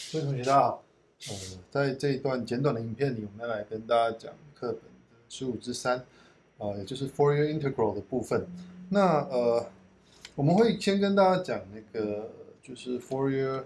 各位同学，大家好。在这一段简短的影片里，我们要来跟大家讲课本的15之3，也就是 Fourier Integral 的部分。那我们会先跟大家讲那个就是 Fourier，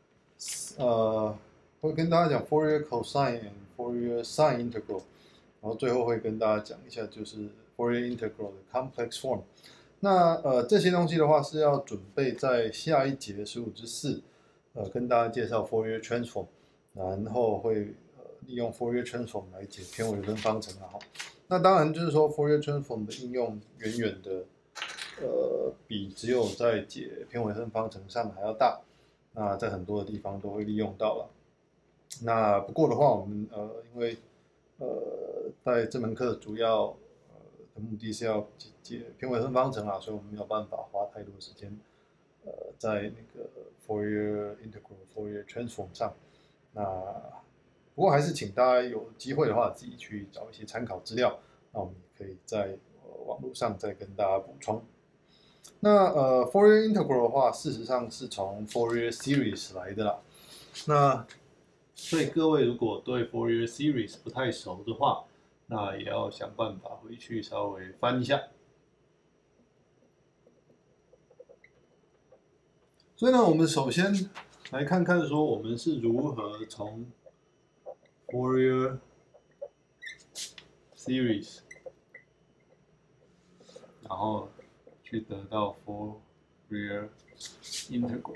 会跟大家讲 Fourier cosine and Fourier sine integral， 然后最后会跟大家讲一下就是 Fourier integral 的 complex form。那这些东西的话是要准备在下一节15之4。跟大家介绍 Fourier transform， 然后会利用 Fourier transform 来解偏微分方程哈。那当然就是说 Fourier transform 的应用远远的比只有在解偏微分方程上还要大。那在很多的地方都会利用到了。那不过的话，我们因为在这门课主要的目的是要解偏微分方程啊，所以我们没有办法花太多时间。在那个 Fourier integral、Fourier transform 上，那不过还是请大家有机会的话，自己去找一些参考资料。那我们也可以在网络上再跟大家补充。那Fourier integral 的话，事实上是从 Fourier series 来的啦。那所以各位如果对 Fourier series 不太熟的话，那也要想办法回去稍微翻一下。所以呢，我们首先来看看说我们是如何从 Fourier series， 然后去得到 Fourier integral。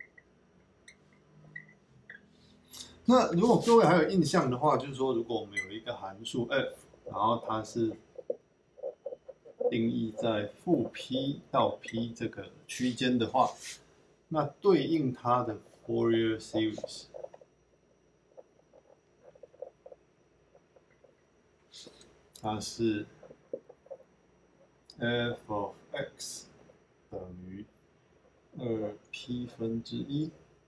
那如果各位还有印象的话，就是说如果我们有一个函数 f， 然后它是定义在负 p 到 p 这个区间的话，那对应它的 Fourier series， 它是 f of x 等于2p分之1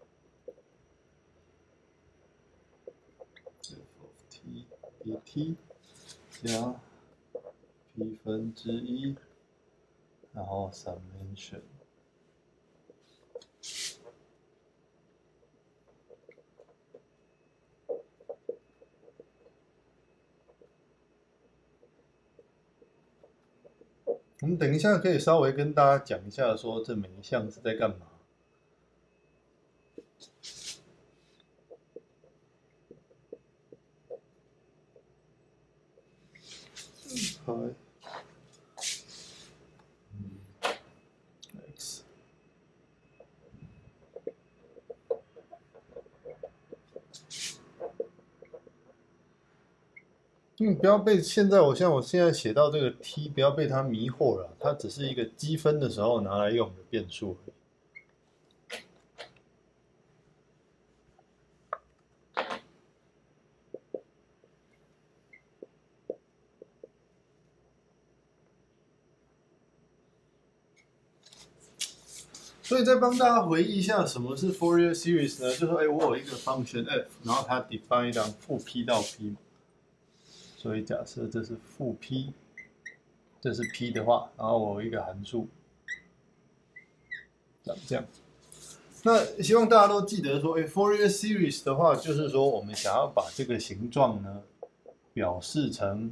f of t dt 加 p 分之1，然后 summation。我们等一下可以稍微跟大家讲一下，说这每一项是在干嘛。好，x， 不要被我现在写到这个 t， 不要被它迷惑了，它只是一个积分的时候拿来用的变数而已。所以再帮大家回忆一下什么是 Fourier series 呢？就说，我有一个 function f， 然后它 define 到负 p 到 p， 所以假设这是负 p， 这是 p 的话，然后我有一个函数长这样。那希望大家都记得说，Fourier series 的话，就是说我们想要把这个形状呢表示成。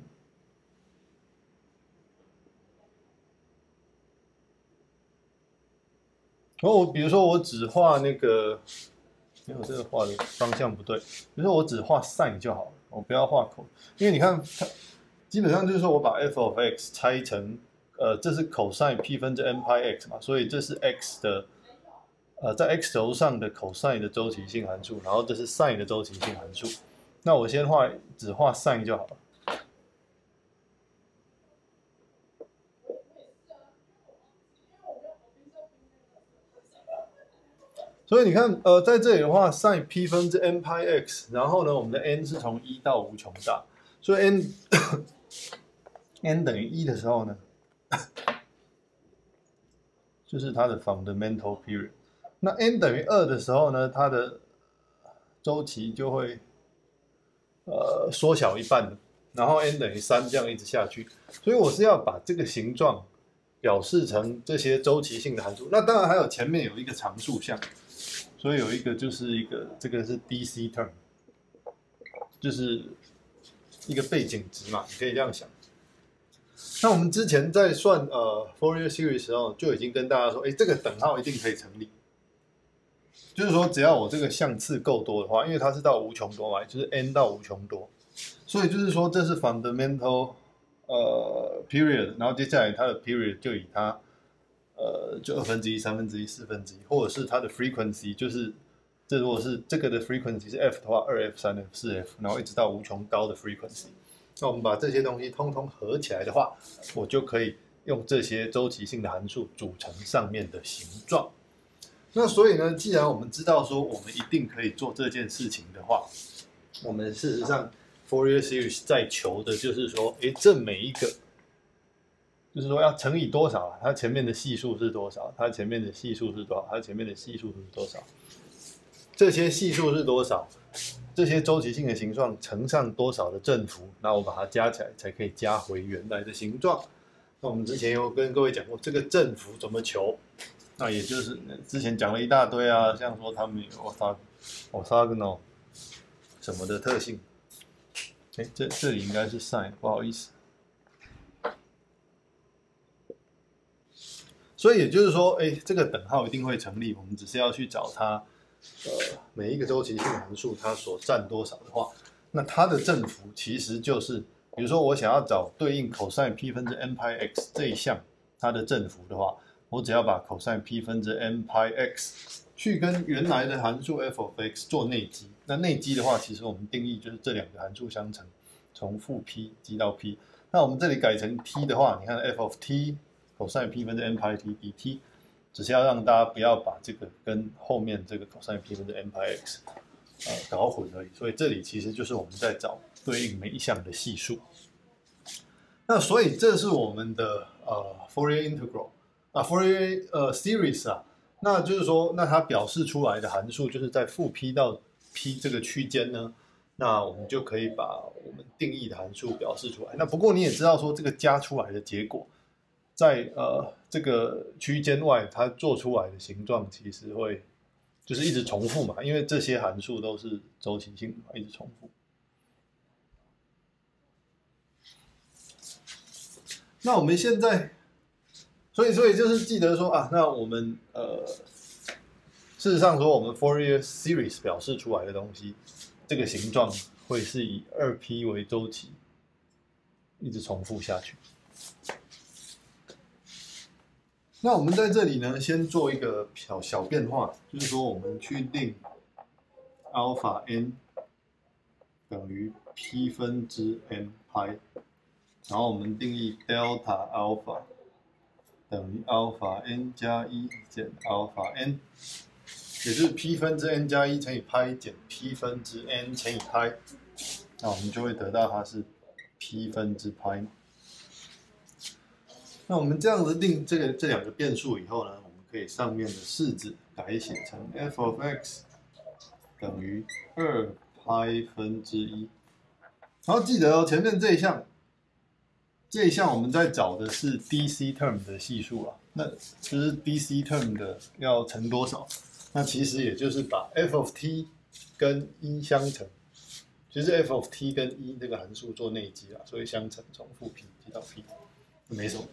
比如说我只画那个，因为我这个画的方向不对，比如说我只画 sin 就好了，我不要画 cos， 因为你看它基本上就是说我把 f of x 拆成，这是 cosine p 分之 n pi x 嘛，所以这是 x 的，在 x 轴上的 cosine 的周期性函数，然后这是 sin 的周期性函数，那我先只画 sin 就好了。所以你看，在这里的话 ，sin p 分之 n pi x， 然后呢，我们的 n 是从1到无穷大，所以 n 等于1的时候呢，就是它的 fundamental period。那 n 等于2的时候呢，它的周期就会缩小一半的，然后 n 等于3这样一直下去。所以我是要把这个形状表示成这些周期性的函数。那当然还有前面有一个常数项。 所以有一个就是这个是 DC term， 就是一个背景值嘛，你可以这样想。那我们之前在算Fourier series 的时候，就已经跟大家说，哎，这个等号一定可以成立。就是说，只要我这个项次够多的话，因为它是到无穷多嘛，就是 n 到无穷多，所以就是说这是 fundamental period， 然后接下来它的 period 就以它就1/2、1/3、1/4，或者是它的 frequency， 就是这如果是这个的 frequency 是 f 的话，2f、3f、4f， 然后一直到无穷高的 frequency。那我们把这些东西通通合起来的话，我就可以用这些周期性的函数组成上面的形状。那所以呢，既然我们知道说我们一定可以做这件事情的话，我们事实上 Fourier series 在求的就是说，诶，这每一个，就是说要乘以多少啊？它前面的系数是多少？它前面的系数是多少？它前面的系数是多少？这些系数是多少？这些周期性的形状乘上多少的振幅，那我把它加起来才可以加回原来的形状。那我们之前有跟各位讲过，这个振幅怎么求？那也就是之前讲了一大堆啊，像说他们有orthogonal 什么的特性。哎，这里应该是 sin， 不好意思。所以也就是说，哎，这个等号一定会成立，我们只是要去找它。每一个周期性函数它所占多少的话，那它的振幅其实就是，比如说我想要找对应 cosine p 分之 n pi x 这一项它的振幅的话，我只要把 cosine p 分之 n pi x 去跟原来的函数 f of x 做内积。那内积的话，其实我们定义就是这两个函数相乘，从负 p 积到 p。那我们这里改成 t 的话，你看 f of t cosine p 分之 n pi t dt。只是要让大家不要把这个跟后面这个 cosine p 分之 n pi x 搞混而已，所以这里其实就是我们在找对应每一项的系数。那所以这是我们的Fourier integral Fourier series 啊，那就是说，那它表示出来的函数就是在负 p 到 p 这个区间呢，那我们就可以把我们定义的函数表示出来。那不过你也知道说，这个加出来的结果。在这个区间外，它做出来的形状其实会就是一直重复嘛，因为这些函数都是周期性嘛，一直重复。那我们现在，所以就是记得说啊，那我们事实上说我们 Fourier series 表示出来的东西，这个形状会是以2p 为周期，一直重复下去。那我们在这里呢，先做一个小变化，就是说我们去定 alpha n 等于 p 分之 n pi， 然后我们定义 delta alpha 等于 alpha n 加1减 alpha n， 也就是 p 分之 n 加1乘以 pi 减 p 分之 n 乘以 pi， 那我们就会得到它是 p 分之 pi。那我们这样子定这两个变数以后呢，我们可以上面的式子改写成 f of x 等于2 pi 分之1。然后记得哦，前面这一项我们在找的是 DC term 的系数啊，那就是 DC term 的要乘多少？那其实也就是把 f of t 跟1相乘，其实 f of t 跟1这个函数做内积啊，所以相乘从负 p 积到 p。没什么。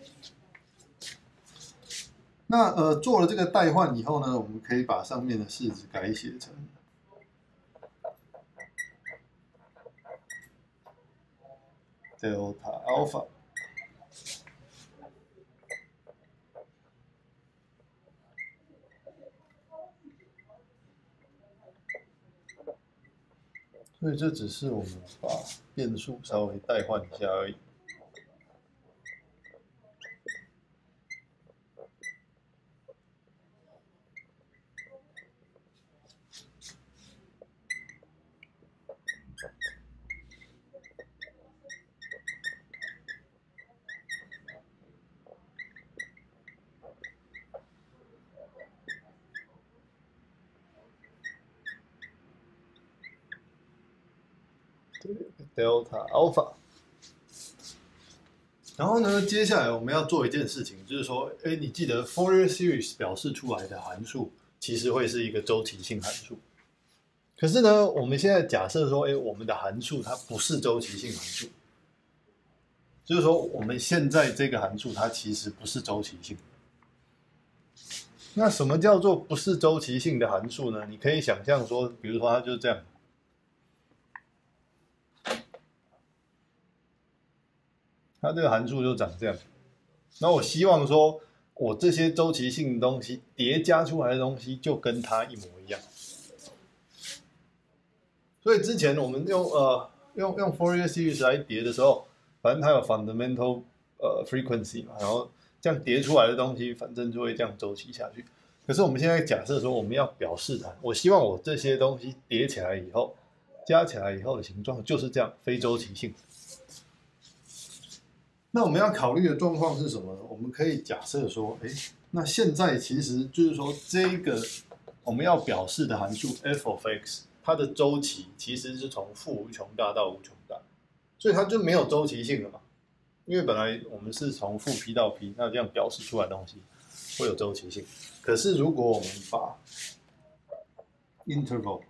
那做了这个代换以后呢，我们可以把上面的式子改写成 delta alpha 所以这只是我们把变数稍微代换一下而已。delta alpha， 然后呢，接下来我们要做一件事情，就是说，哎，你记得 Fourier series 表示出来的函数其实会是一个周期性函数。可是呢，我们现在假设说，我们的函数它不是周期性函数，就是说我们现在这个函数它其实不是周期性。那什么叫做不是周期性的函数呢？你可以想象说，比如说它就是这样，它这个函数就长这样。那我希望说，我这些周期性的东西叠加出来的东西就跟它一模一样。所以之前我们用 Fourier series 来叠的时候，反正它有 fundamental frequency 嘛，然后这样叠出来的东西，反正就会这样周期下去。可是我们现在假设说，我们要表示它，我希望我这些东西叠起来以后，加起来以后的形状就是这样，非周期性。那我们要考虑的状况是什么呢？我们可以假设说，那现在其实就是说，这个我们要表示的函数 f of x， 它的周期其实是从负无穷大到无穷大，所以它就没有周期性了嘛。因为本来我们是从负 p 到 p， 那这样表示出来的东西会有周期性。可是如果我们把 interval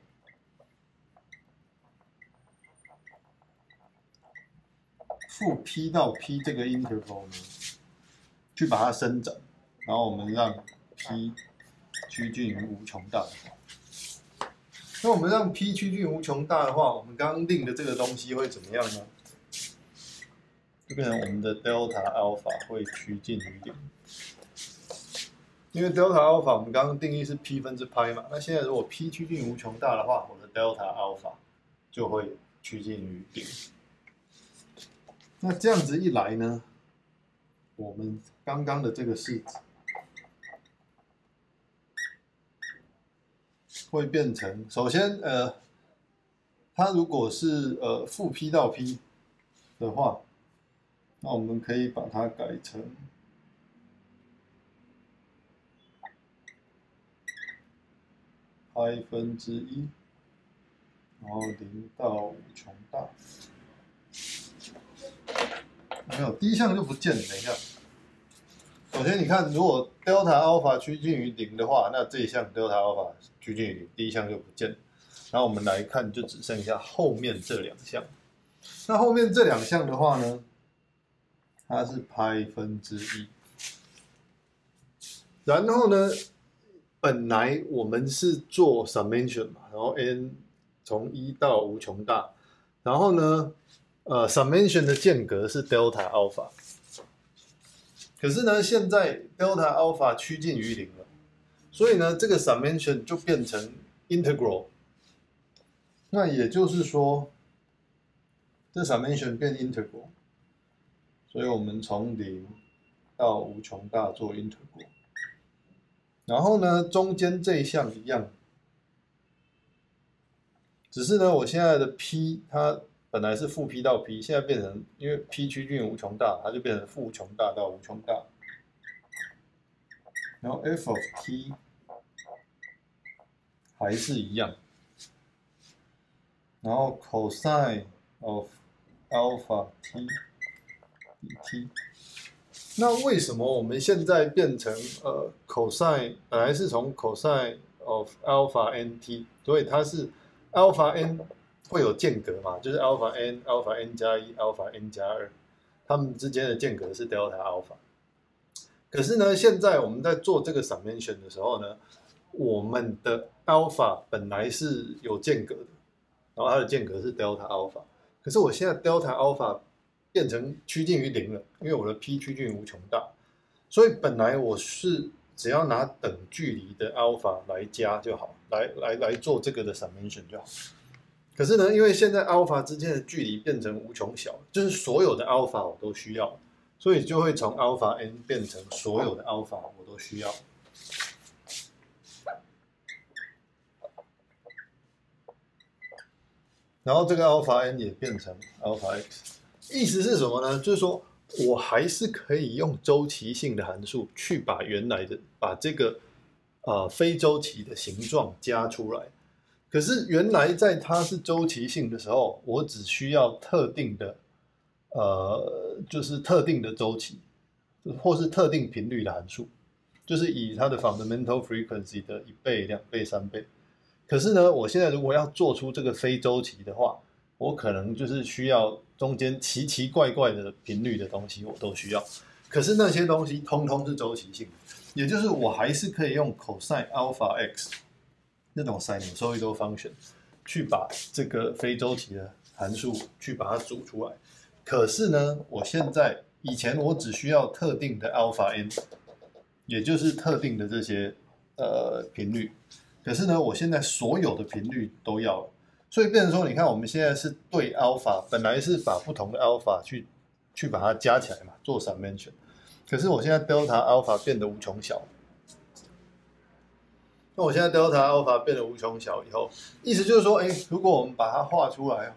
负 p 到 p 这个 interval 呢，去把它伸展，然后我们让 p 趋近于无穷大的话，那我们让 p 趋近于无穷大的话，我们刚刚定的这个东西会怎么样呢？就变成我们的 delta alpha 会趋近于0，因为 delta alpha 我们刚刚定义是 p 分之派嘛，那现在如果 p 趋近于无穷大的话，我的 delta alpha 就会趋近于0。那这样子一来呢，我们刚刚的这个式子会变成，首先它如果是负 p 到 p 的话，那我们可以把它改成派分之1，然后0到无穷大。没有，第一项就不见了。等一下，首先你看，如果 delta alpha 趋近于0的话，那这一项 delta alpha 趋近于0，第一项就不见了。然后我们来看，就只剩下后面这2项。那后面这2项的话呢，它是派分之1。然后呢，本来我们是做 summation 嘛，然后 n 从1到无穷大，然后呢，summation 的间隔是 delta alpha， 可是呢，现在 delta alpha 趋近于0了，所以呢，这个 summation 就变成 integral。那也就是说，这 summation 变 integral， 所以我们从0到无穷大做 integral。然后呢，中间这一项一样，只是呢，我现在的 p 它本来是负 p 到 p， 现在变成因为 p 趋近于无穷大，它就变成负无穷大到无穷大。然后 f of t 还是一样，然后 cosine of alpha t dt。那为什么我们现在变成cosine 本来是从 cosine of alpha nt， 所以它是 alpha n 会有间隔嘛，就是 alpha n 加1 alpha n 加2，它们之间的间隔是 delta alpha。可是呢，现在我们在做这个 summation 的时候呢，我们的 alpha 本来是有间隔的，然后它的间隔是 delta alpha， 可是我现在 delta alpha 变成趋近于0了，因为我的 p 趋近于无穷大，所以本来我是只要拿等距离的 alpha 来加就好，来做这个的 summation 就好。可是呢，因为现在 alpha 之间的距离变成无穷小，就是所有的 alpha 我都需要，所以就会从 alpha n 变成所有的 alpha 我都需要。然后这个 alpha n 也变成 alpha x， 意思是什么呢？就是说我还是可以用周期性的函数去把原来的把这个非周期的形状加出来。可是原来在它是周期性的时候，我只需要特定的就是特定的周期，或是特定频率的函数， 就是以它的 fundamental frequency 的1倍、2倍、3倍。可是呢，我现在如果要做出这个非周期的话，我可能就是需要中间奇奇怪怪的频率的东西，我都需要。可是那些东西通通是周期性的，也就是我还是可以用 cosine alpha x 那种 sinusoidal function 去把这个非周期的函数去把它组出来。可是呢，以前我只需要特定的 alpha n， 也就是特定的这些频率。可是呢，我现在所有的频率都要了，所以变成说，你看我们现在是对 alpha， 本来是把不同的 alpha 去把它加起来嘛，做 summation。可是我现在 delta alpha 变得无穷小，那我现在 delta alpha 变得无穷小以后，意思就是说，如果我们把它画出来，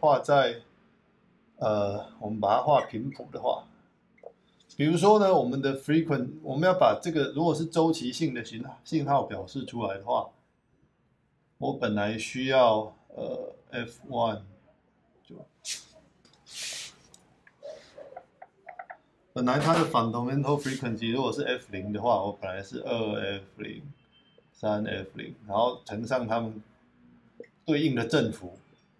我们把它画频谱的话，比如说呢，我们的 我们要把这个如果是周期性的信号表示出来的话，我本来需要F1 本来它的 fundamental frequency 如果是 F0 的话，我本来是2F0、3F0，然后乘上它们对应的振幅，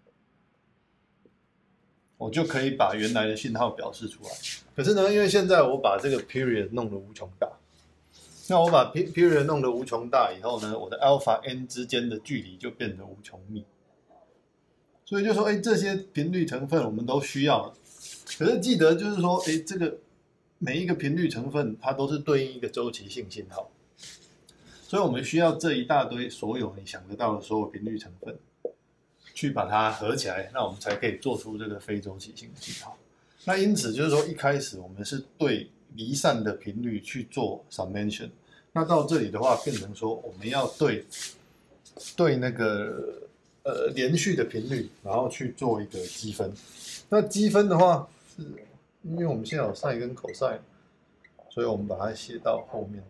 我就可以把原来的信号表示出来。可是呢，因为现在我把这个 period 弄得无穷大，那我把 period 弄得无穷大以后呢，我的 alpha n 之间的距离就变得无穷密。所以就说，这些频率成分我们都需要了。可是记得就是说，这个每一个频率成分它都是对应一个周期性信号，所以我们需要这一大堆所有你想得到的所有频率成分，去把它合起来，那我们才可以做出这个非周期性的信号。那因此就是说，一开始我们是对离散的频率去做 summation， 那到这里的话，变成说我们要对那个连续的频率，然后去做一个积分。那积分的话，是因为我们现在有 sin 跟 cosine， 所以我们把它写到后面。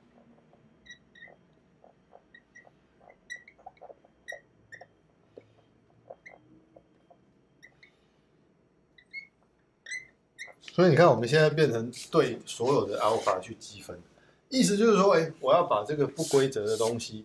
所以你看，我们现在变成对所有的 alpha 去积分，意思就是说，我要把这个不规则的东西，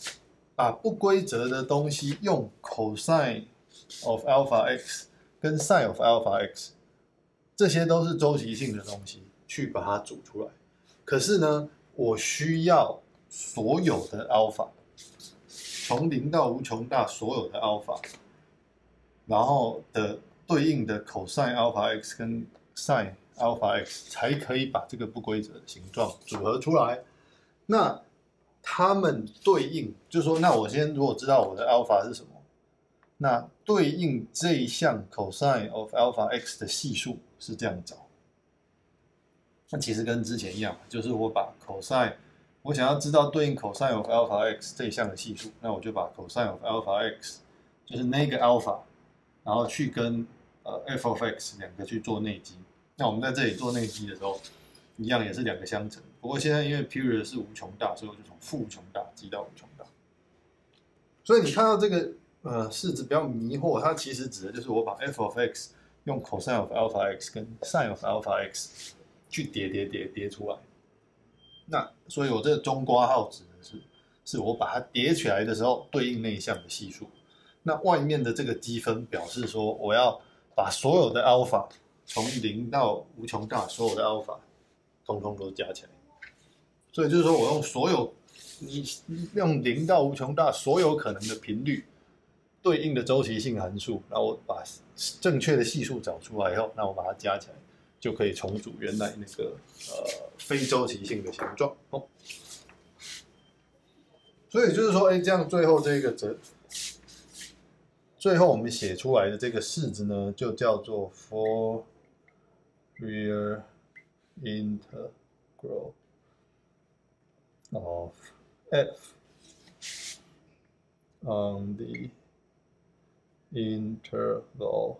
用 cosine of alpha x 跟 sin of alpha x， 这些都是周期性的东西，去把它组出来。可是呢，我需要所有的 alpha， 从0到无穷大所有的 alpha， 然后的对应的 cosine alpha x 跟 sin alpha x 才可以把这个不规则的形状组合出来。那它们对应，就是说，那我先如果知道我的 alpha 是什么，那对应这一项 cosine of alpha x 的系数是这样找。那其实跟之前一样，就是我把 cosine， 我想要知道对应 cosine of alpha x 这一项的系数，那我就把 cosine of alpha x 就是那个 alpha， 然后去跟f of x 两个去做内积。那我们在这里做内积的时候，一样也是两个相乘。不过现在因为 period 是无穷大，所以我就从负无穷大积到无穷大。所以你看到这个式子比较迷惑，它其实指的就是我把 f of x 用 cosine of alpha x 跟 sin of alpha x 去叠出来。那所以我这个中括号指的是我把它叠起来的时候对应那一项的系数。那外面的这个积分表示说我要把所有的 alpha 从0到无穷大所有的 alpha 通通都加起来。所以就是说我用你用0到无穷大所有可能的频率对应的周期性函数，然后我把正确的系数找出来以后，那我把它加起来，就可以重组原来那个非周期性的形状。所以就是说，这样最后我们写出来的这个式子呢，就叫做 Fourier integral of f on the interval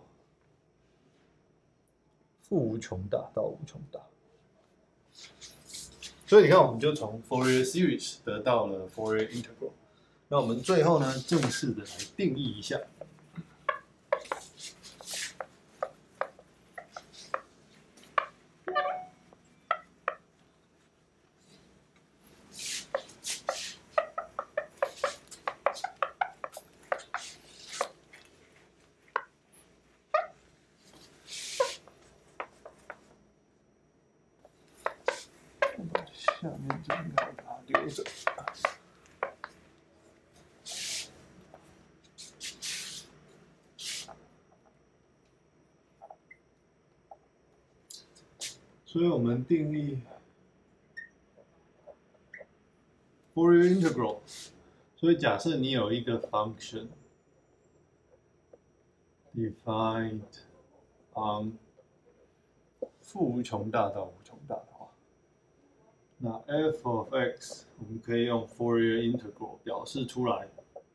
负无穷大到无穷大。所以你看，我们就从 Fourier series 得到了 Fourier integral。那我们最后呢，正式的来定义一下。 下面就应该把它留着。所以我们定义 Fourier integral。所以假设你有一个 function defined on 负无穷大到无穷大的话，那 f of x 我们可以用 Fourier integral 表示出来。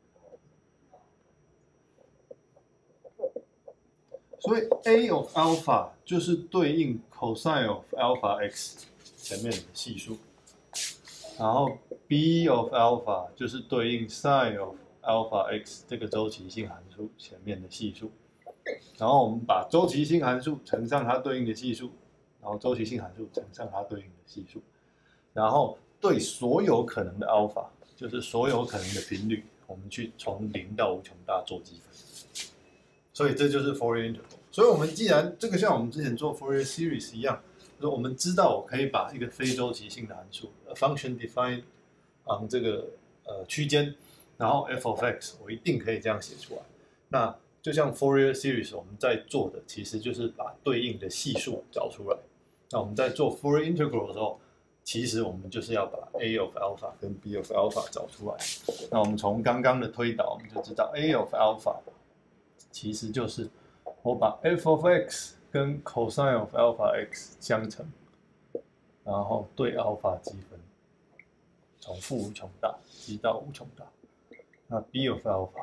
所以 a of alpha 就是对应 cosine of alpha x 前面的系数，然后 b of alpha 就是对应 sin of alpha x 这个周期性函数前面的系数，然后我们把周期性函数乘上它对应的系数，然后周期性函数乘上它对应的系数，然后对所有可能的 alpha 就是所有可能的频率，我们去从0到无穷大做积分。所以这就是 Fourier integral。所以我们既然这个像我们之前做 Fourier series 一样，就是我们知道我可以把一个非周期性的函数 function defined on 这个区间，然后 f of x 我一定可以这样写出来。那就像 Fourier series 我们在做的其实就是把对应的系数找出来。那我们在做 Fourier integral 的时候，其实我们就是要把 a of alpha 跟 b of alpha 找出来。那我们从刚刚的推导，我们就知道 a of alpha 其实就是我把 f of x 跟 cosine of alpha x 相乘，然后对 alpha 积分，从负无穷大积到无穷大。那 b of alpha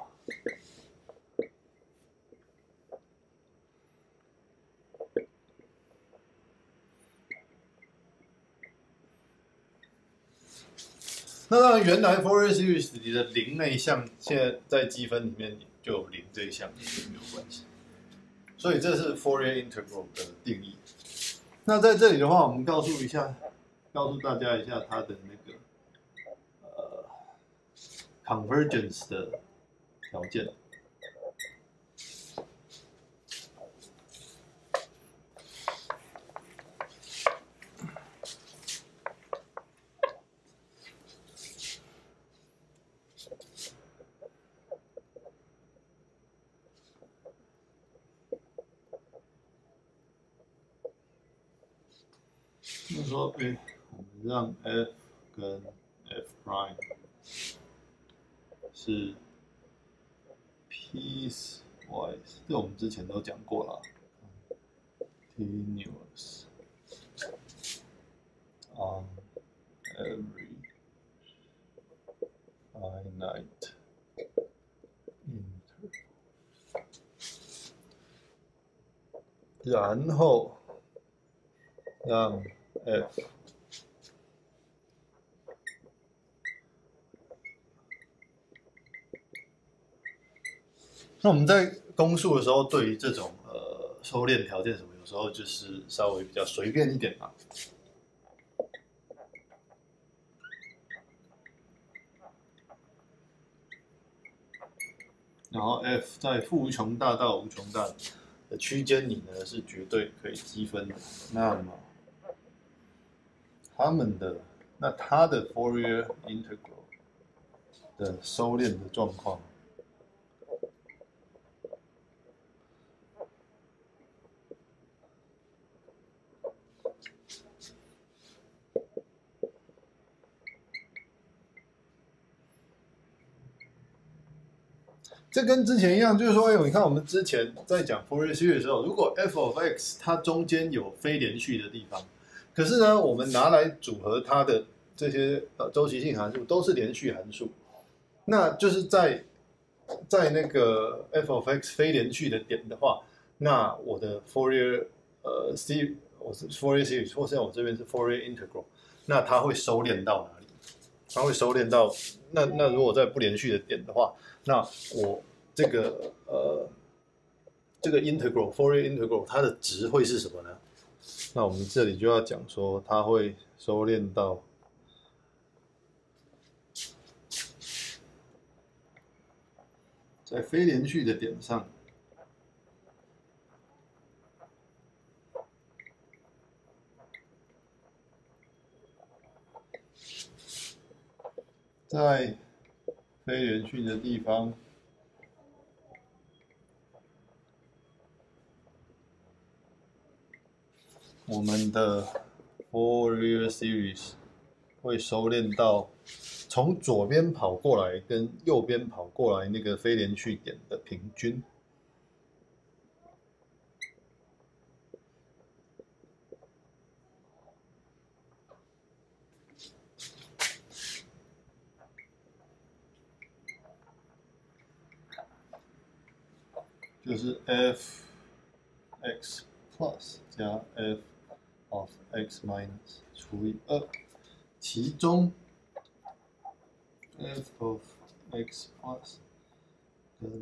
那当然，原来 Fourier series 里的零那一项，现在在积分里面就有零这一项，也没有关系。所以这是 Fourier integral 的定义。那在这里的话，我们告诉大家一下它的那个convergence 的条件。就是说，我们让 f 跟 f prime 是 piecewise， 这我们之前都讲过了 ，continuous on every finite interval， 然后让 f 那我们在公数的时候，对于这种收敛条件什么，有时候就是稍微比较随便一点嘛。然后 f 在负无穷大到无穷大的区间里呢，是绝对可以积分的。那么它的 Fourier integral 的收敛的状况。这跟之前一样，就是说，你看我们之前在讲 Fourier series 的时候，如果 f of x 它中间有非连续的地方，可是呢，我们拿来组合它的这些周期性函数都是连续函数，那就是在那个 f of x 非连续的点的话，那我的 Fourier series 我是 Fourier series， 或是我这边是 Fourier integral， 那它会收敛到哪里？它会收敛到那如果在不连续的点的话，那我这个integral Fourier integral 它的值会是什么呢？那我们这里就要讲说，它会收敛到在非连续的点上， 在非连续的地方，我们的 Fourier series 会收敛到从左边跑过来跟右边跑过来那个非连续点的平均。就是 f(x plus) 加 f of x minus 除以2，其中 f of x plus 跟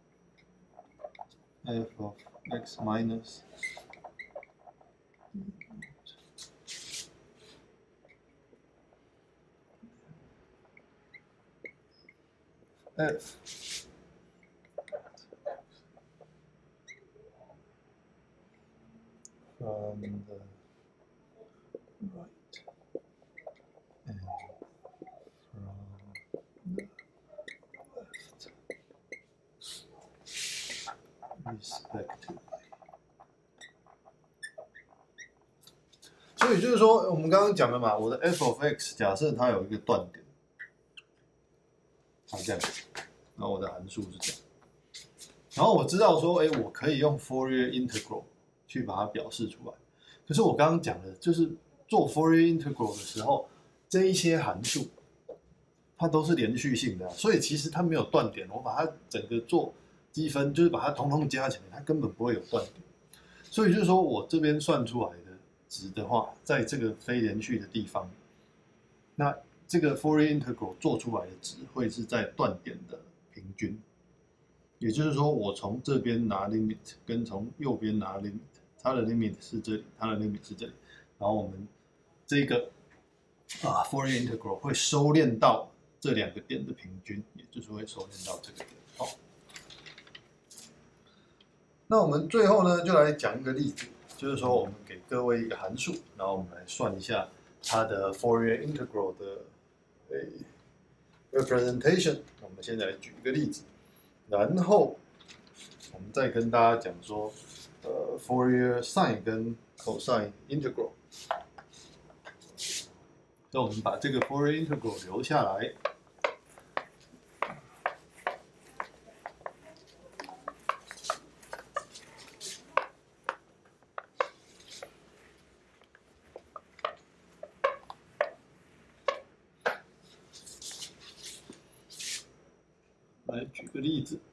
f of x minus f from the right and from the left respectively。所以就是说，我们刚刚讲了嘛，我的 f of x 假设它有一个断点，它这样，然后我的函数是这样，然后我知道说，我可以用 Fourier integral 去把它表示出来。可是我刚刚讲的，就是做 Fourier integral 的时候，这一些函数它都是连续性的，所以其实它没有断点。我把它整个做积分，就是把它统统加起来，它根本不会有断点。所以就是说我这边算出来的值的话，在这个非连续的地方，那这个 Fourier integral 做出来的值会是在断点的平均。也就是说，我从这边拿 limit， 跟从右边拿 limit， 它的 limit 是这里，它的 limit 是这里，然后我们这个Fourier integral 会收敛到这两个点的平均，也就是会收敛到这个点。好，那我们最后呢，就来讲一个例子，就是说我们给各位一个函数，然后我们来算一下它的 Fourier integral 的representation。我们现在来举一个例子。然后我们再跟大家讲说，Fourier sine 跟 cosine integral。那我们把这个 Fourier integral 留下来。来举个例子，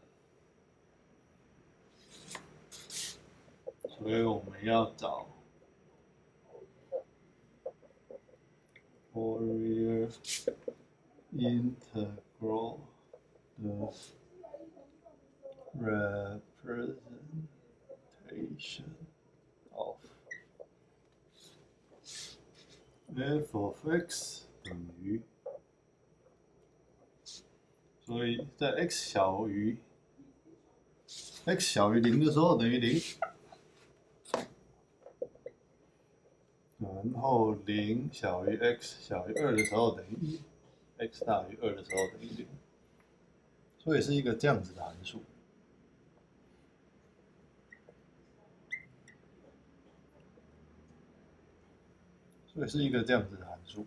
所以我们要找 Fourier integral 的 representation of f of x 等于。所以在 x 小于0的时候等于0，然后0小于 x 小于2的时候等于1 ，x 大于2的时候等于0，所以是一个这样子的函数。所以是一个这样子的函数。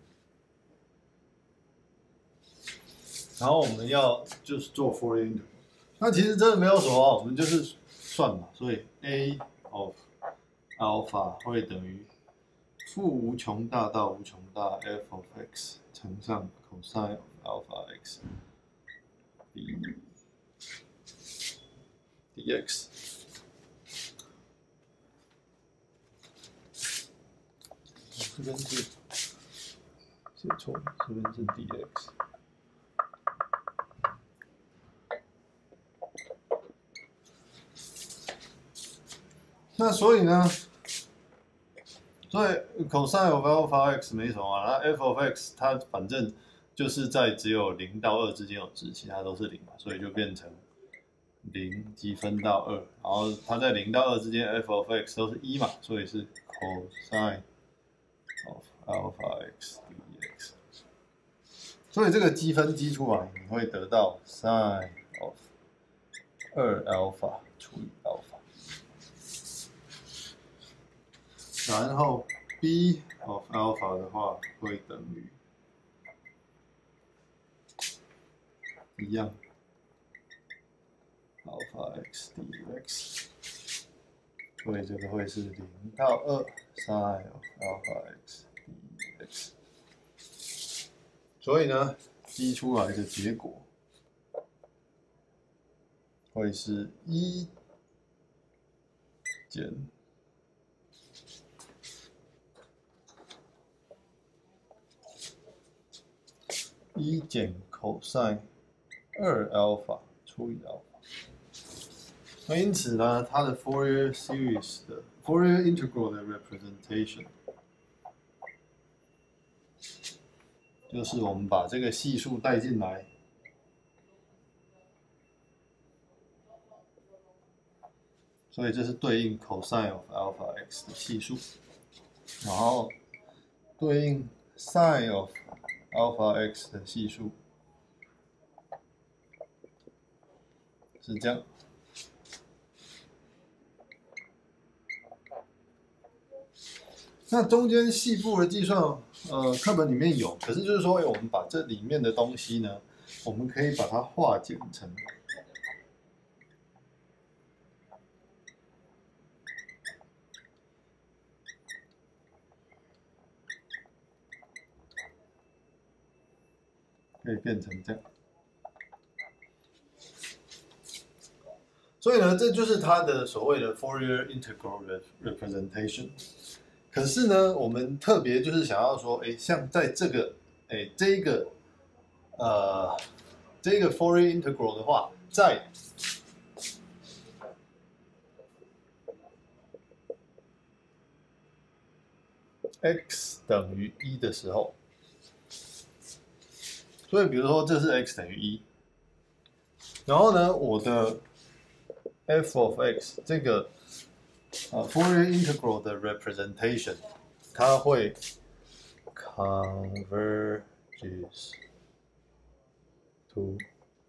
然后我们要就是做 Fourier integral， 那其实真的没有什么，我们就是算嘛。所以 a of alpha 会等于负无穷大到无穷大 f of x 乘上 cosine of alpha x dx。这边是写错了，这边是 dx。那所以呢，所以 cosine of alpha x 没什么啊，那 f of x 它反正就是在只有0到2之间有值，其他都是0嘛，所以就变成0积分到2，然后它在0到2之间 f of x 都是1嘛，所以是 cosine of alpha x dx。 所以这个积分积出来，你会得到 sin of 2 alpha 除以 alpha， 然后 b of alpha 的话会等于一样 alpha x dx， 所以这个会是0到2 sin of alpha x dx。所以呢，积出来的结果会是1减cosine 2 alpha 除以 alpha。那因此呢，它的 Fourier series 的 Fourier integral 的 representation， 就是我们把这个系数带进来，所以这是对应 cosine of alpha x 的系数，然后对应 sin of alpha x 的系数是这样。那中间细部的计算，课本里面有，可是就是说，我们把这里面的东西呢，我们可以把它化简成可以变成这样。所以呢，这就是它的所谓的 Fourier integral representation。可是呢，我们特别就是想要说，像在这个，这个 Fourier integral 的话，在x 等于1的时候，所以比如说这是 x 等于1，然后呢，我的 f of x 这个Fourier integral 的 representation， 它会 converges to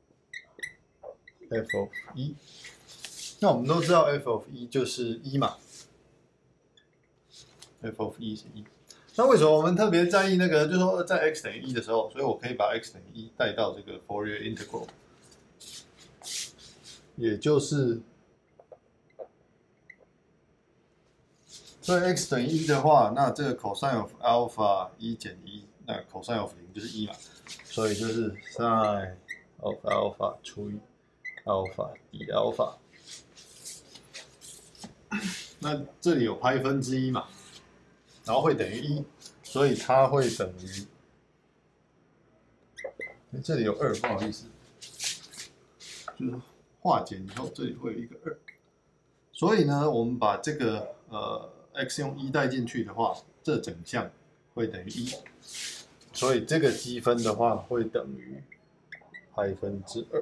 f of 1。那我们都知道 f of 1就是1嘛 ，f of 1是1。那为什么我们特别在意那个？就是说在 x 等于1的时候，所以我可以把 x 等于1带到这个 Fourier integral， 也就是所以 x 等于1的话，那这个 cosine of alpha 1减1，那 cosine of 0就是1嘛，所以就是 sin of alpha 除以 alpha 抵 alpha。那这里有派分之1嘛，然后会等于1，所以它会等于，这里有2，不好意思，就是化简以后这里会有一个2，所以呢，我们把这个x 用1带进去的话，这整项会等于1，所以这个积分的话会等于派分之2。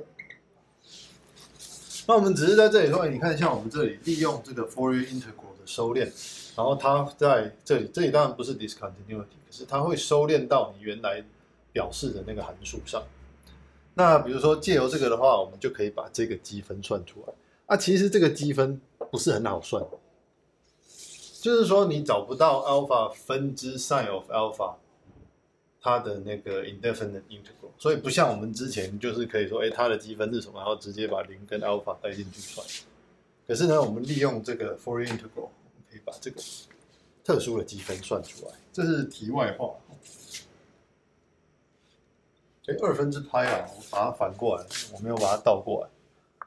那我们只是在这里说，你看像我们这里利用这个 Fourier integral 的收敛，然后它在这里当然不是 discontinuity， 可是它会收敛到你原来表示的那个函数上。那比如说借由这个的话，我们就可以把这个积分算出来。啊，其实这个积分不是很好算，就是说你找不到 alpha 分之 sin of alpha 它的那个 indefinite integral， 所以不像我们之前就是可以说，它的积分是什么，然后直接把0跟 alpha 带进去算。可是呢，我们利用这个 Fourier integral， 我们可以把这个特殊的积分算出来。这是题外话。2分之派啊，我把它反过来，我没有把它倒过来。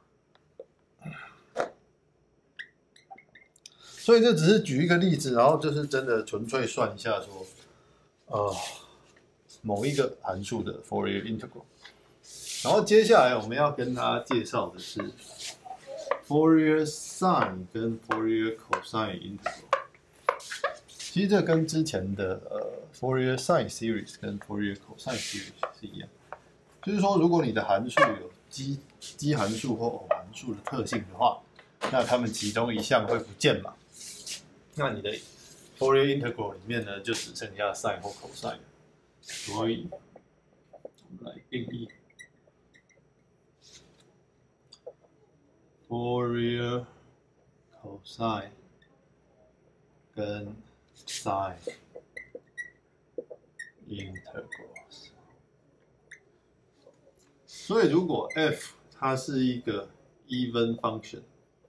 所以这只是举一个例子，然后就是真的纯粹算一下说，某一个函数的 Fourier integral。然后接下来我们要跟大家介绍的是 Fourier sine 跟 Fourier cosine integral。其实这跟之前的Fourier sine series 跟 Fourier cosine series 是一样，就是说如果你的函数有奇函数或偶函数的特性的话，那它们其中一项会不见嘛？那你的 Fourier integral 里面呢，就只剩下 sin 或 cosine。所以我们来定义 Fourier cosine 跟 sin integrals。所以如果 f 它是一个 even function，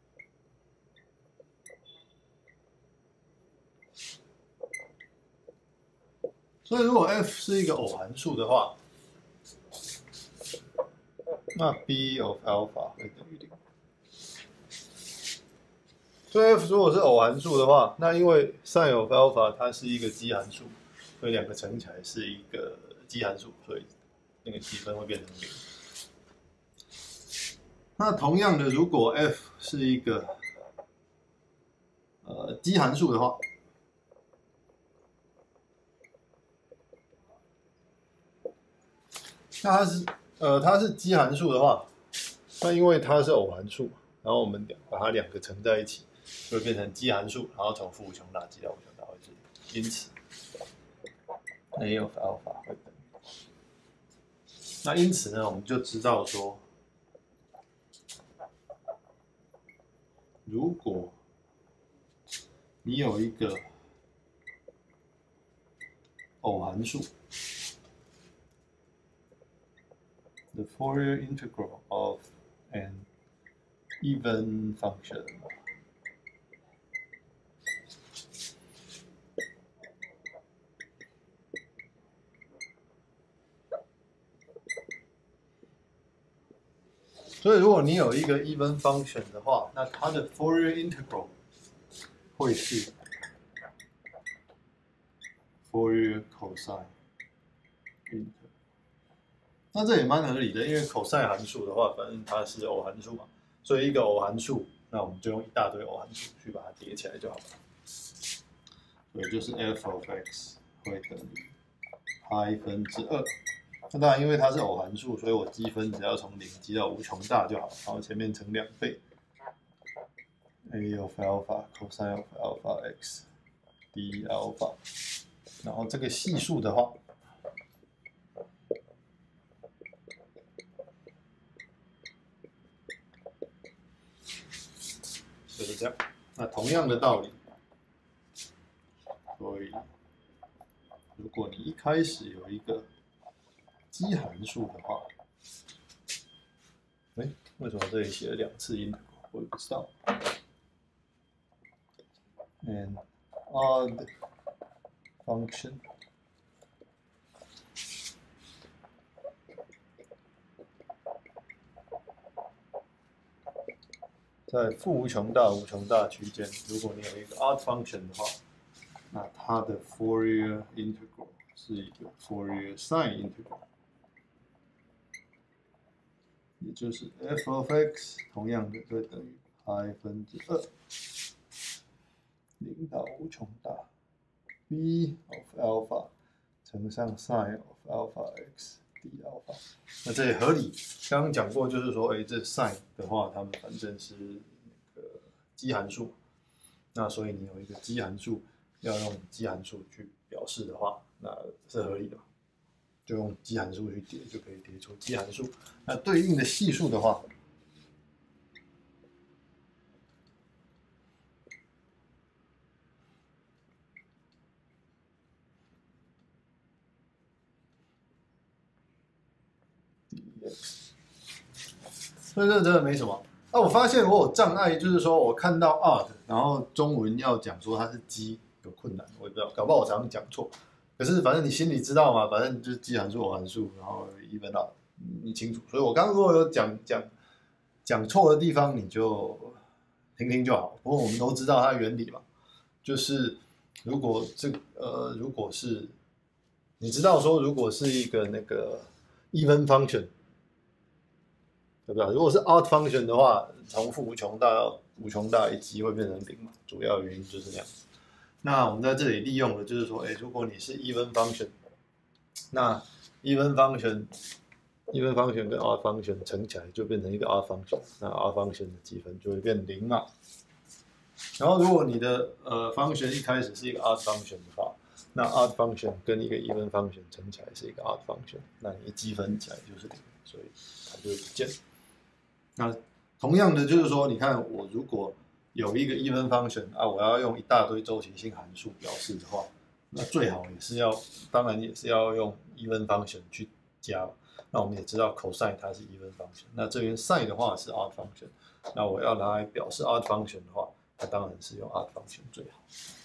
所以如果 f 是一个偶函数的话，那 b of alpha 会等于0。所以 f 如果是偶函数的话，那因为 sin of alpha 它是一个奇函数，所以两个乘起来是一个奇函数，所以那个积分会变成0。那同样的，如果 f 是一个奇函数的话，那它是奇函数的话，那因为它是偶函数，然后我们把它两个乘在一起，就会变成奇函数，然后从负无穷大积到无穷大为止。因此 ，a of alpha 会等于。那因此呢，我们就知道说，如果你有一个偶函数 ，the Fourier integral of an even function， 所以如果你有一个 even function 的话，那它的 Fourier integral 会是 Fourier cosine integral。那这也蛮合理的，因为 cosine 函数的话，反正它是偶函数嘛，所以一个偶函数，那我们就用一大堆偶函数去把它叠起来就好了。所以就是 f of x 会等于派分之2。那当然，因为它是偶函数，所以我积分只要从0积到无穷大就好，然后前面乘2倍 a of alpha cosine of alpha x d alpha， 然后这个系数的话，就是这样。那同样的道理，所以如果你一开始有一个奇函数的话，为什么这里写了2次 integral？ 我也不知道。An odd function在负无穷大、无穷大区间，如果你有一个 odd function 的话，那它的 Fourier integral 是一个 Fourier sine integral。也就是 f of x 同样的会等于派分之2 0到无穷大 b of alpha 乘上 sin of alpha x d alpha。那这也合理，刚刚讲过，就是说，这 sin 的话，它们反正是那个奇函数，那所以你有一个奇函数要用奇函数去表示的话，那是合理的。就用奇函数去叠，就可以叠出奇函数。那对应的系数的话，所以这真的没什么。那我发现我有障碍，就是说我看到 odd， 然后中文要讲说它是奇有困难，我也不知道，搞不好我常常讲错。可是反正你心里知道嘛，反正就是奇函数、偶函数，然后even odd， 你清楚。所以我刚刚如果有讲错的地方，你就听听就好。不过我们都知道它的原理嘛，就是如果如果是你知道说，如果是一个那个 even function， 对不对？如果是 odd function 的话，从负无穷大到无穷大一积会变成0嘛，主要原因就是这样。那我们在这里利用的就是说，如果你是 even function， 那 even function 跟 odd function 乘起来就变成一个 odd function， 那 odd function 的积分就会变0嘛。然后如果你的function 一开始是一个 odd function 的话， 那 odd function 跟一个 even function 乘起来是一个 odd function， 那你积分起来就是0，所以它就会不见。那同样的就是说，你看我如果有一个 even function 啊，我要用一大堆周期性函数表示的话，那最好也是要，当然也是要用 even function 去加。那我们也知道 cosine 它是 even function， 那这边 sin 的话是 odd function， 那我要拿来表示 odd function 的话，那当然是用 odd function 最好。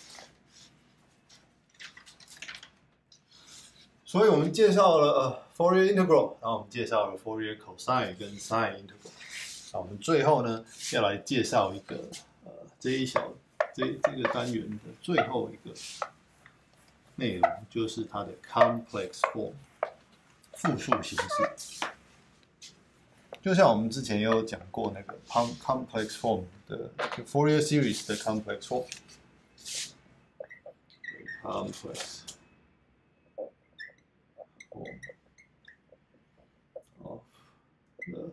所以我们介绍了Fourier integral， 然后我们介绍了 Fourier cosine 跟 sin integral。那我们最后呢，要来介绍一个这个单元的最后一个内容，就是它的 complex form 复数形式。就像我们之前也有讲过那个 complex form 的 Fourier series 的 complex form， complex form of the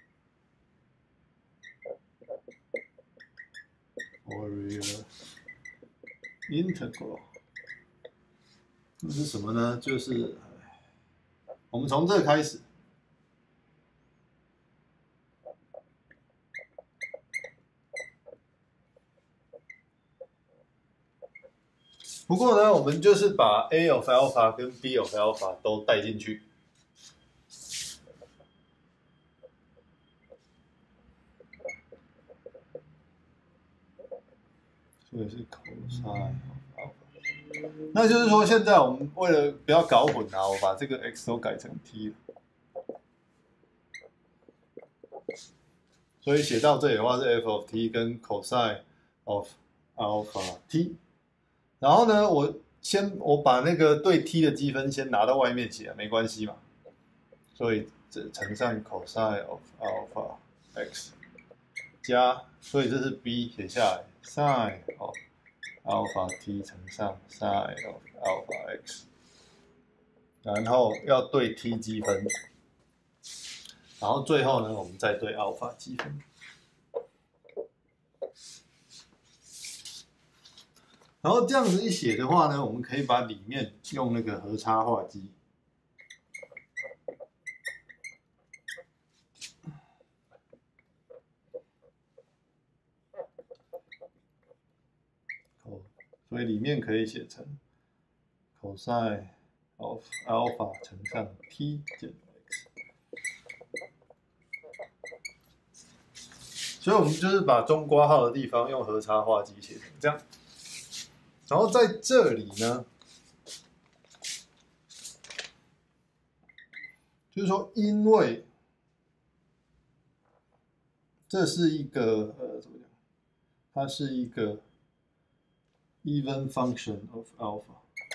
Fourier integral， 这是什么呢？就是我们从这开始，不过呢，我们就是把 A of alpha 跟 B of alpha 都带进去。所以是 cosine of alpha。那就是说，现在我们为了不要搞混啊，我把这个 x 都改成 t 了。所以写到这里的话是 f of t 跟 cosine of alpha t。然后呢，我把那个对 t 的积分先拿到外面写，没关系嘛。所以这乘上 cosine of alpha x 加，所以这是 b 写下来 sin of alpha t 乘上 sin of alpha x， 然后要对 t 积分，然后最后呢，我们再对 alpha 积分。然后这样子一写的话呢，我们可以把里面用那个和差化机，所以里面可以写成 cosine of alpha 乘上 t 减 x， 所以我们就是把中括号的地方用和差化机写成这样。然后在这里呢，就是说，因为这是一个怎么讲？它是一个 even function of alpha，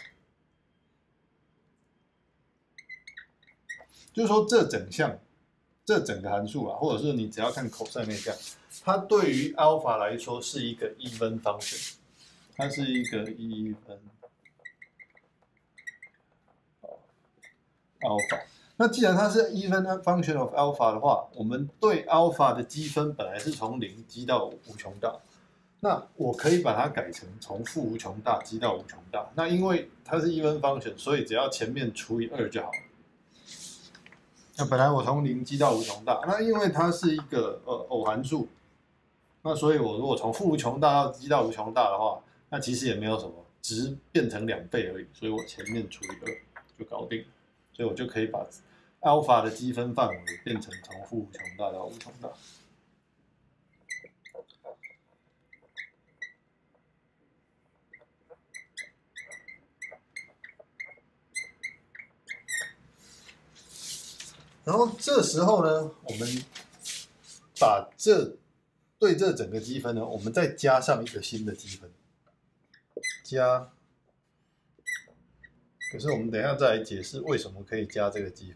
就是说这整个函数啊，或者是你只要看 cosine 那项，它对于 alpha 来说是一个 even function。它是一个 even alpha。那既然它是 even function of alpha 的话，我们对 alpha 的积分本来是从0积到无穷大，那我可以把它改成从负无穷大积到无穷大。那因为它是 even function， 所以只要前面除以2就好了。那本来我从0积到无穷大，那因为它是一个偶函数，那所以我如果从负无穷大到积到无穷大的话，那其实也没有什么，只是变成2倍而已，所以我前面除以2就搞定了，所以我就可以把 alpha 的积分范围变成从负无穷大到无穷大。然后这时候呢，我们把对这整个积分呢，我们再加上一个新的积分。加，可是我们等一下再来解释为什么可以加这个积分。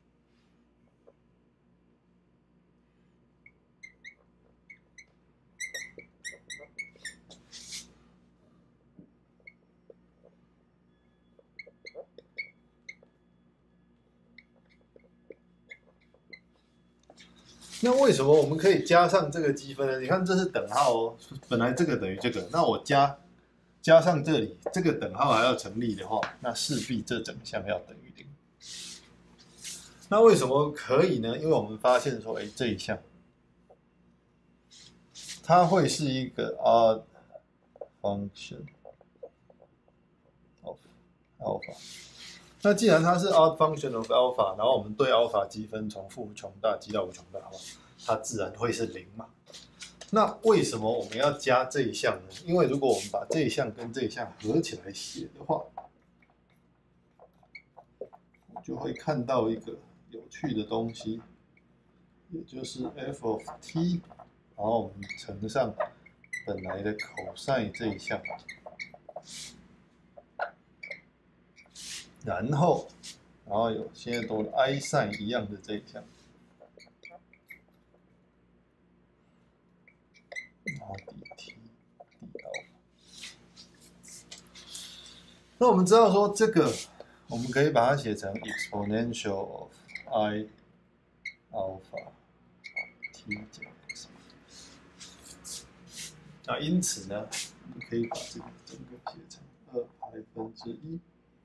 那为什么我们可以加上这个积分呢？你看这是等号哦，本来这个等于这个，那我加加上这里这个等号还要成立的话，那势必这整项要等于0。那为什么可以呢？因为我们发现说，这一项它会是一个 odd function of alpha。那既然它是 odd function of alpha， 然后我们对 alpha 积分从负无穷大积到无穷大的话，它自然会是0嘛。那为什么我们要加这一项呢？因为如果我们把这一项跟这一项合起来写的话，我就会看到一个有趣的东西，也就是 f of t， 然后我们乘上本来的 cosine 这一项，然后有现在多了 i sin 一样的这一项。然后 dt d 那我们知道说这个，我们可以把它写成 exponential of i alpha t 减 x。那因此呢，我们可以把这个整个写成2π/1。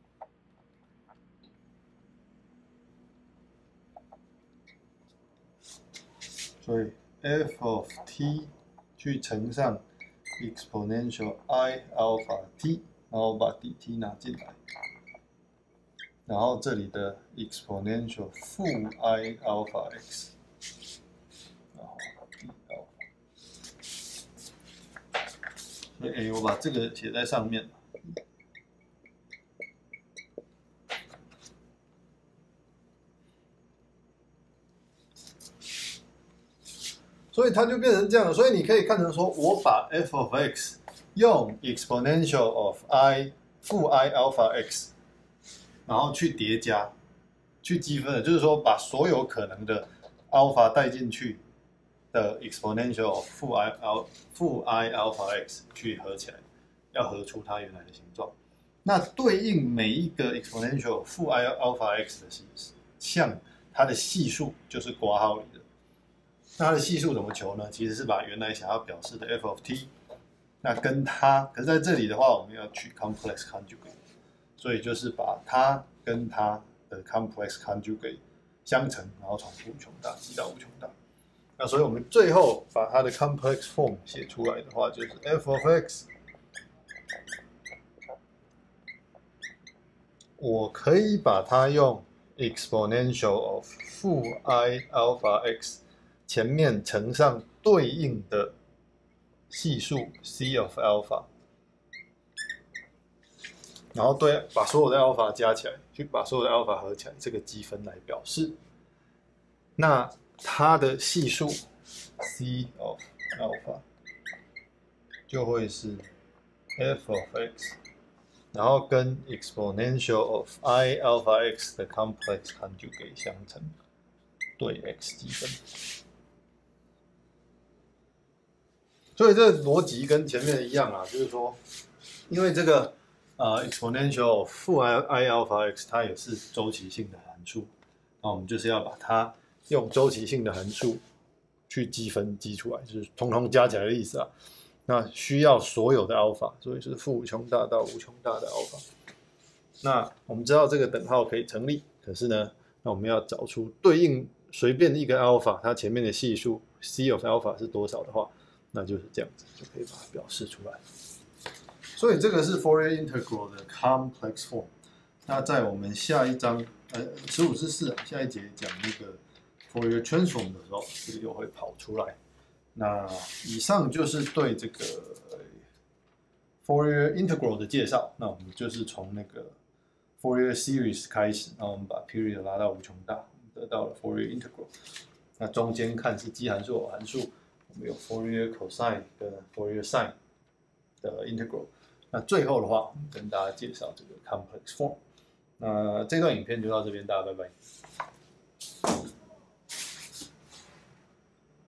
所以 f of t 去乘上 exponential i alpha t， 然后把 dt 拿进来，然后这里的 exponential 负 i alpha x， 然后 d alpha。所以我把这个写在上面。所以它就变成这样了。所以你可以看成说，我把 f of x 用 exponential of i 负 i alpha x， 然后去叠加，去积分的，就是说把所有可能的 alpha 带进去的 exponential of 负 i alpha x 去合起来，要合出它原来的形状。那对应每一个 exponential 负 i alpha x 的项，它的系数就是括号里的。那它的系数怎么求呢？其实是把原来想要表示的 f of t， 那跟它，可是在这里的话，我们要取 complex conjugate， 所以就是把它跟它的 complex conjugate 相乘，然后从负无穷大积到无穷大。那所以我们最后把它的 complex form 写出来的话，就是 f of x， 我可以把它用 exponential of 负 i alpha x。前面乘上对应的系数 c of alpha， 然后把所有的 alpha 加起来，去把所有的 alpha 合起来，这个积分来表示。那它的系数 c of alpha 就会是 f of x， 然后跟 exponential of i alpha x 的 complex conjugate 相乘，对 x 积分。所以这个逻辑跟前面的一样啊，就是说，因为这个exponential 负 i alpha x 它也是周期性的函数，那我们就是要把它用周期性的函数去积分积出来，就是通通加起来的意思啊。那需要所有的 alpha， 所以是负无穷大到无穷大的 alpha。那我们知道这个等号可以成立，可是呢，那我们要找出对应随便一个 alpha 它前面的系数 c of alpha 是多少的话。那就是这样子，就可以把它表示出来。所以这个是 Fourier integral 的 complex form。那在我们下一章15-4下一节讲那个 Fourier transform 的时候，这个就会跑出来。那以上就是对这个 Fourier integral 的介绍。那我们就是从那个 Fourier series 开始，然后我们把 period 拉到无穷大，得到了 Fourier integral。那中间看是奇函数、偶函数。我们有 Fourier cosine 跟 Fourier sine 的 integral。那最后的话，我们跟大家介绍这个 complex form。那这段影片就到这边，大家拜拜。